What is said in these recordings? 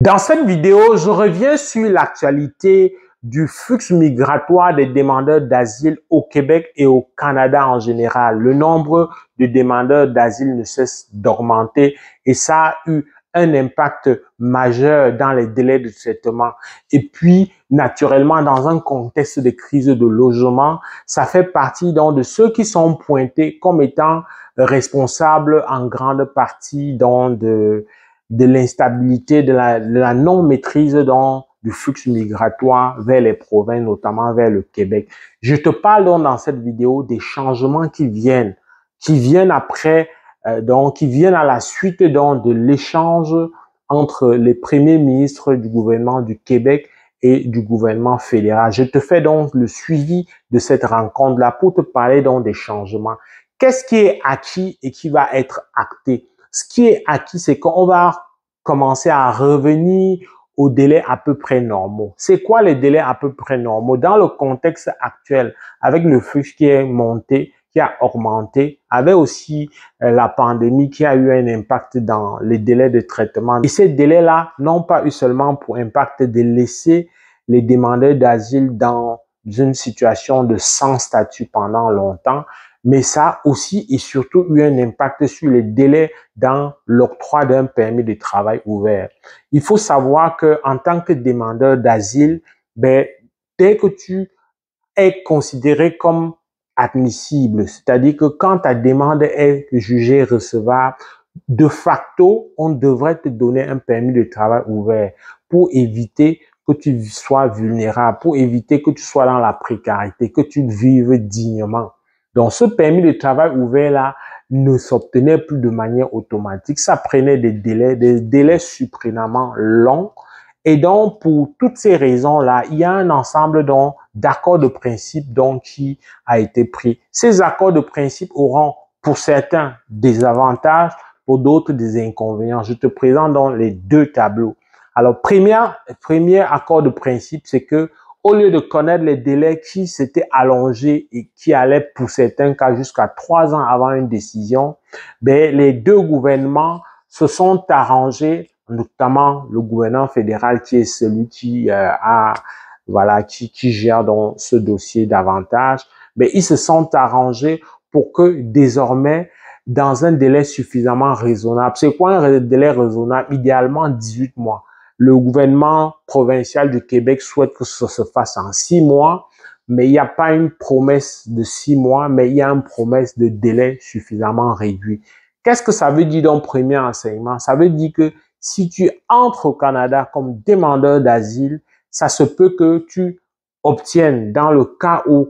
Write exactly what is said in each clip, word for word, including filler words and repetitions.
Dans cette vidéo, je reviens sur l'actualité du flux migratoire des demandeurs d'asile au Québec et au Canada en général. Le nombre de demandeurs d'asile ne cesse d'augmenter et ça a eu un impact majeur dans les délais de traitement. Et puis, naturellement, dans un contexte de crise de logement, ça fait partie donc de ceux qui sont pointés comme étant responsables en grande partie donc de de l'instabilité, de la, de la non-maîtrise donc du flux migratoire vers les provinces, notamment vers le Québec. Je te parle donc dans cette vidéo des changements qui viennent, qui viennent après, euh, donc qui viennent à la suite donc de l'échange entre les premiers ministres du gouvernement du Québec et du gouvernement fédéral. Je te fais donc le suivi de cette rencontre-là pour te parler donc des changements. Qu'est-ce qui est acquis et qui va être acté? Ce qui est acquis, c'est qu'on va commencer à revenir aux délais à peu près normaux. C'est quoi les délais à peu près normaux? Dans le contexte actuel, avec le flux qui est monté, qui a augmenté, avec aussi euh, la pandémie qui a eu un impact dans les délais de traitement. Et ces délais-là n'ont pas eu seulement pour impact de laisser les demandeurs d'asile dans une situation de sans statut pendant longtemps, mais ça a aussi et surtout eu un impact sur les délais dans l'octroi d'un permis de travail ouvert. Il faut savoir que en tant que demandeur d'asile, ben, dès que tu es considéré comme admissible, c'est-à-dire que quand ta demande est jugée recevable, de facto, on devrait te donner un permis de travail ouvert pour éviter que tu sois vulnérable, pour éviter que tu sois dans la précarité, que tu vives dignement. Donc, ce permis de travail ouvert-là ne s'obtenait plus de manière automatique. Ça prenait des délais, des délais surprenamment longs. Et donc, pour toutes ces raisons-là, il y a un ensemble donc d'accords de principe donc qui a été pris. Ces accords de principe auront pour certains des avantages, pour d'autres des inconvénients. Je te présente donc les deux tableaux. Alors, premier, premier accord de principe, c'est que au lieu de connaître les délais qui s'étaient allongés et qui allaient pour certains cas jusqu'à trois ans avant une décision, ben, les deux gouvernements se sont arrangés, notamment le gouvernement fédéral qui est celui qui euh, a, voilà, qui, qui gère donc ce dossier davantage, ben, ils se sont arrangés pour que désormais, dans un délai suffisamment raisonnable, c'est quoi un délai raisonnable? Idéalement dix-huit mois. Le gouvernement provincial du Québec souhaite que ça se fasse en six mois, mais il n'y a pas une promesse de six mois, mais il y a une promesse de délai suffisamment réduit. Qu'est-ce que ça veut dire dans le premier enseignement? Ça veut dire que si tu entres au Canada comme demandeur d'asile, ça se peut que tu obtiennes, dans le cas où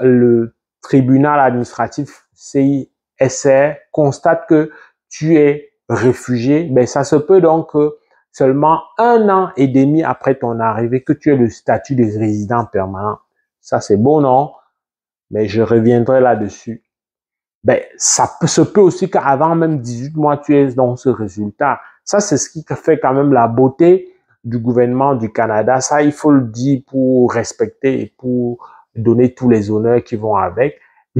le tribunal administratif C I S R constate que tu es réfugié, ben ça se peut donc que seulement un an et demi après ton arrivée, que tu aies le statut de résident permanent. Ça, c'est beau, non? Mais je reviendrai là-dessus. Ben, ça peut, se peut aussi qu'avant même dix-huit mois, tu aies donc ce résultat. Ça, c'est ce qui fait quand même la beauté du gouvernement du Canada. Ça, il faut le dire pour respecter et pour donner tous les honneurs qui vont avec.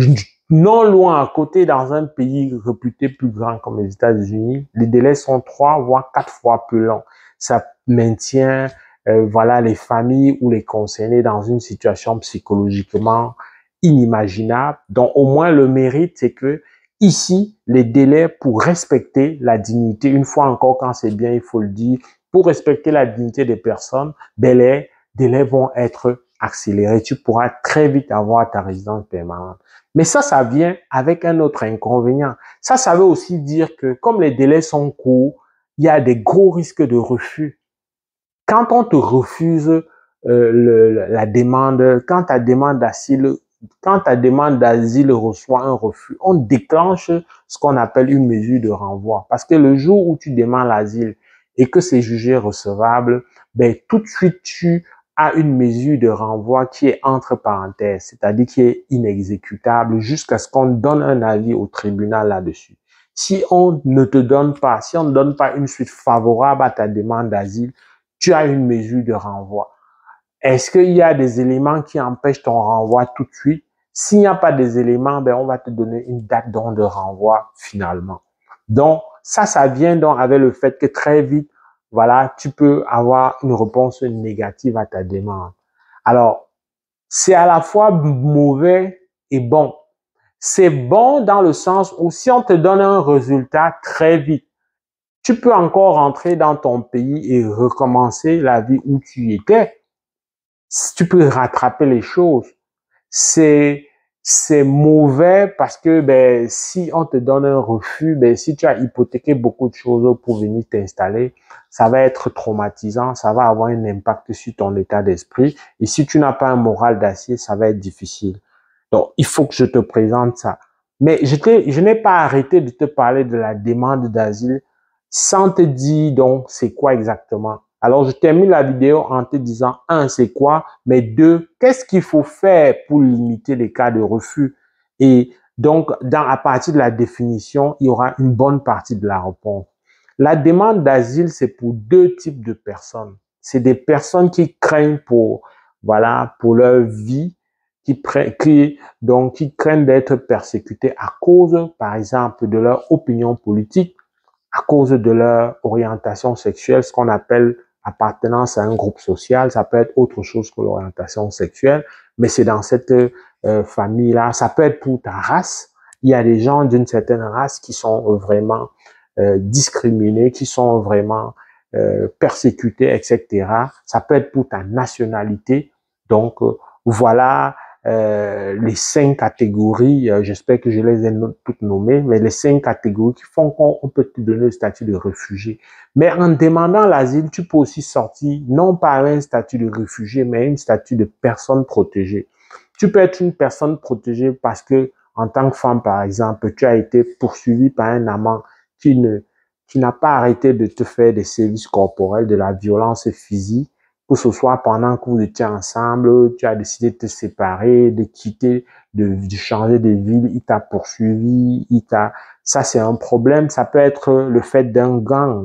Non loin à côté, dans un pays réputé plus grand comme les États-Unis, les délais sont trois voire quatre fois plus longs. Ça maintient euh, voilà les familles ou les concernés dans une situation psychologiquement inimaginable. Donc au moins le mérite, c'est que ici, les délais pour respecter la dignité, une fois encore quand c'est bien, il faut le dire, pour respecter la dignité des personnes, ben les délais vont être accélérés. Tu pourras très vite avoir ta résidence permanente. Mais ça, ça vient avec un autre inconvénient. Ça, ça veut aussi dire que comme les délais sont courts, il y a des gros risques de refus. Quand on te refuse euh, le, la demande, quand ta demande d'asile, quand ta demande d'asile reçoit un refus, on déclenche ce qu'on appelle une mesure de renvoi. Parce que le jour où tu demandes l'asile et que c'est jugé recevable, ben tout de suite tu à une mesure de renvoi qui est entre parenthèses, c'est-à-dire qui est inexécutable jusqu'à ce qu'on donne un avis au tribunal là-dessus. Si on ne te donne pas, si on ne donne pas une suite favorable à ta demande d'asile, tu as une mesure de renvoi. Est-ce qu'il y a des éléments qui empêchent ton renvoi tout de suite? S'il n'y a pas des éléments, ben on va te donner une date de renvoi finalement. Donc, ça, ça vient donc avec le fait que très vite, voilà, tu peux avoir une réponse négative à ta demande. Alors, c'est à la fois mauvais et bon. C'est bon dans le sens où si on te donne un résultat très vite, tu peux encore rentrer dans ton pays et recommencer la vie où tu étais. Tu peux rattraper les choses. C'est c'est mauvais parce que ben si on te donne un refus, ben si tu as hypothéqué beaucoup de choses pour venir t'installer, ça va être traumatisant, ça va avoir un impact sur ton état d'esprit. Et si tu n'as pas un moral d'acier, ça va être difficile. Donc, il faut que je te présente ça. Mais je, je n'ai pas arrêté de te parler de la demande d'asile sans te dire donc c'est quoi exactement. Alors, je termine la vidéo en te disant, un, c'est quoi, mais deux, qu'est-ce qu'il faut faire pour limiter les cas de refus? Et donc, dans, à partir de la définition, il y aura une bonne partie de la réponse. La demande d'asile, c'est pour deux types de personnes. C'est des personnes qui craignent pour, voilà, pour leur vie, qui, qui, donc, qui craignent d'être persécutés à cause, par exemple, de leur opinion politique, à cause de leur orientation sexuelle, ce qu'on appelle appartenance à un groupe social. Ça peut être autre chose que l'orientation sexuelle, mais c'est dans cette euh, famille-là. Ça peut être pour ta race. Il y a des gens d'une certaine race qui sont vraiment euh, discriminés, qui sont vraiment euh, persécutés, et cetera. Ça peut être pour ta nationalité. Donc, euh, voilà euh, les cinq catégories, euh, j'espère que je les ai no toutes nommées, mais les cinq catégories qui font qu'on peut te donner le statut de réfugié. Mais en demandant l'asile, tu peux aussi sortir, non pas un statut de réfugié, mais un statut de personne protégée. Tu peux être une personne protégée parce que, en tant que femme, par exemple, tu as été poursuivi par un amant qui ne, qui n'a pas arrêté de te faire des services corporels, de la violence physique, que ce soit pendant que vous étiez ensemble, tu as décidé de te séparer, de quitter, de, de changer de ville, il t'a poursuivi, il t'a, ça c'est un problème. Ça peut être le fait d'un gang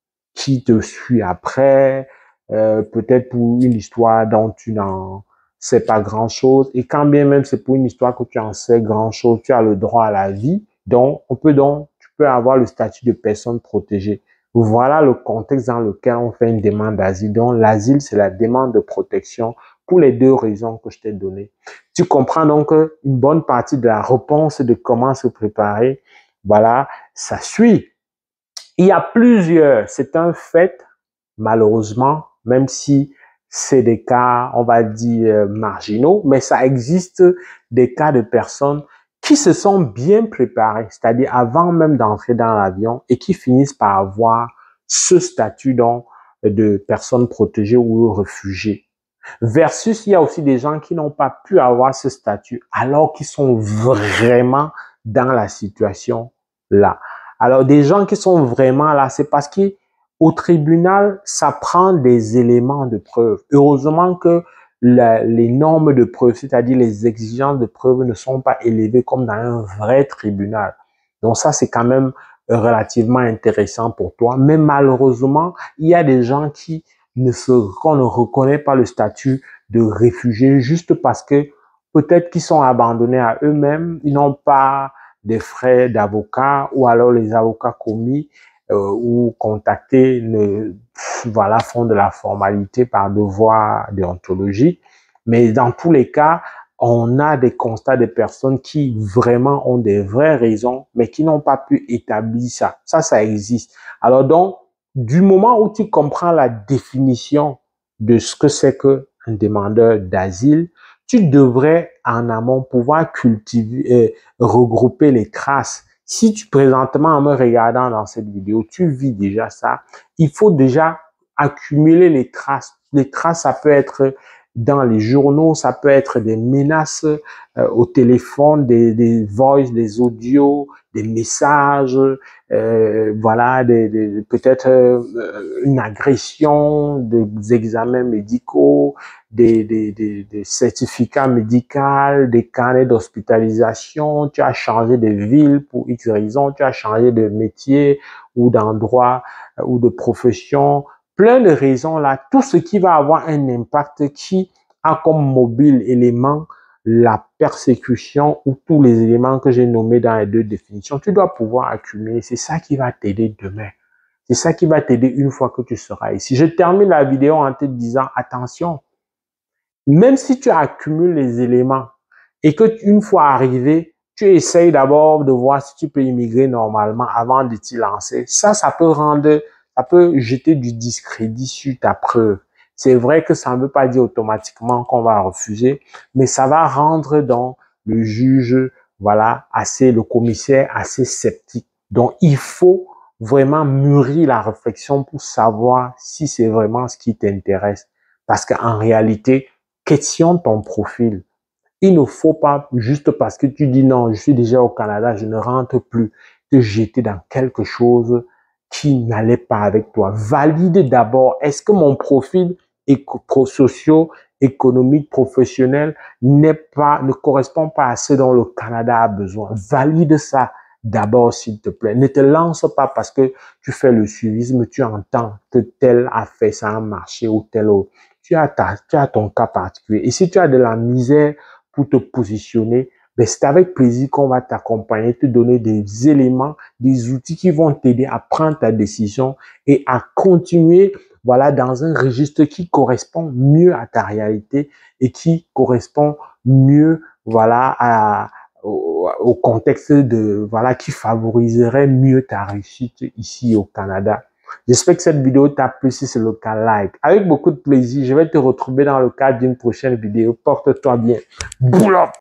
qui te suit après, euh, peut-être pour une histoire dont tu n'en sais pas grand chose. Et quand bien même c'est pour une histoire que tu en sais grand chose, tu as le droit à la vie. Donc, on peut donc, tu peux avoir le statut de personne protégée. Voilà le contexte dans lequel on fait une demande d'asile. Donc, l'asile, c'est la demande de protection pour les deux raisons que je t'ai données. Tu comprends donc une bonne partie de la réponse de comment se préparer. Voilà, ça suit. Il y a plusieurs, c'est un fait, malheureusement, même si c'est des cas, on va dire, marginaux, mais ça existe des cas de personnes qui se sont bien préparées, c'est-à-dire avant même d'entrer dans l'avion et qui finissent par avoir ce statut donc de personnes protégées ou réfugiées. Versus, il y a aussi des gens qui n'ont pas pu avoir ce statut alors qu'ils sont vraiment dans la situation là. Alors, des gens qui sont vraiment là, c'est parce qu'au tribunal, ça prend des éléments de preuve. Heureusement que la, les normes de preuve, c'est-à-dire les exigences de preuve, ne sont pas élevées comme dans un vrai tribunal. Donc ça, c'est quand même relativement intéressant pour toi. Mais malheureusement, il y a des gens qui ne se, qu'on ne reconnaît pas le statut de réfugié juste parce que peut-être qu'ils sont abandonnés à eux-mêmes, ils n'ont pas des frais d'avocat ou alors les avocats commis euh, ou contactés ne, voilà, font de la formalité par devoir déontologique. Mais dans tous les cas, on a des constats de personnes qui vraiment ont des vraies raisons, mais qui n'ont pas pu établir ça. Ça, ça existe. Alors donc, du moment où tu comprends la définition de ce que c'est qu'un demandeur d'asile, tu devrais en amont pouvoir cultiver, euh, regrouper les traces. Si tu présentement en me regardant dans cette vidéo, tu vis déjà ça, il faut déjà accumuler les traces. Les traces, ça peut être dans les journaux, ça peut être des menaces euh, au téléphone, des, des voice, des audios, des messages, euh, voilà, des, des, peut-être euh, une agression, des examens médicaux, des, des, des, des certificats médicaux, des carnets d'hospitalisation, tu as changé de ville pour X raisons, tu as changé de métier ou d'endroit euh, ou de profession, plein de raisons là, tout ce qui va avoir un impact qui a comme mobile élément la persécution ou tous les éléments que j'ai nommés dans les deux définitions, tu dois pouvoir accumuler. C'est ça qui va t'aider demain. C'est ça qui va t'aider une fois que tu seras ici. Je termine la vidéo en te disant, attention, même si tu accumules les éléments et que une fois arrivé, tu essayes d'abord de voir si tu peux immigrer normalement avant de t'y lancer. Ça, ça peut rendre, ça peut jeter du discrédit sur ta preuve. C'est vrai que ça ne veut pas dire automatiquement qu'on va refuser, mais ça va rendre donc le juge, voilà, assez, le commissaire assez sceptique. Donc, il faut vraiment mûrir la réflexion pour savoir si c'est vraiment ce qui t'intéresse. Parce qu'en réalité, questionne ton profil. Il ne faut pas, juste parce que tu dis non, je suis déjà au Canada, je ne rentre plus, te jeter dans quelque chose qui n'allait pas avec toi. Valide d'abord, est-ce que mon profil socio, économique, professionnel n'est pas, ne correspond pas à ce dont le Canada a besoin. Valide ça d'abord, s'il te plaît. Ne te lance pas parce que tu fais le suivisme, tu entends que tel a fait ça a marché ou tel autre. Tu as, ta, tu as ton cas particulier. Et si tu as de la misère pour te positionner, ben c'est avec plaisir qu'on va t'accompagner, te donner des éléments, des outils qui vont t'aider à prendre ta décision et à continuer, voilà, dans un registre qui correspond mieux à ta réalité et qui correspond mieux, voilà, à, au, au contexte de, voilà, qui favoriserait mieux ta réussite ici au Canada. J'espère que cette vidéo t'a plu. Si c'est le cas, like. Avec beaucoup de plaisir, je vais te retrouver dans le cadre d'une prochaine vidéo. Porte-toi bien. Boulot!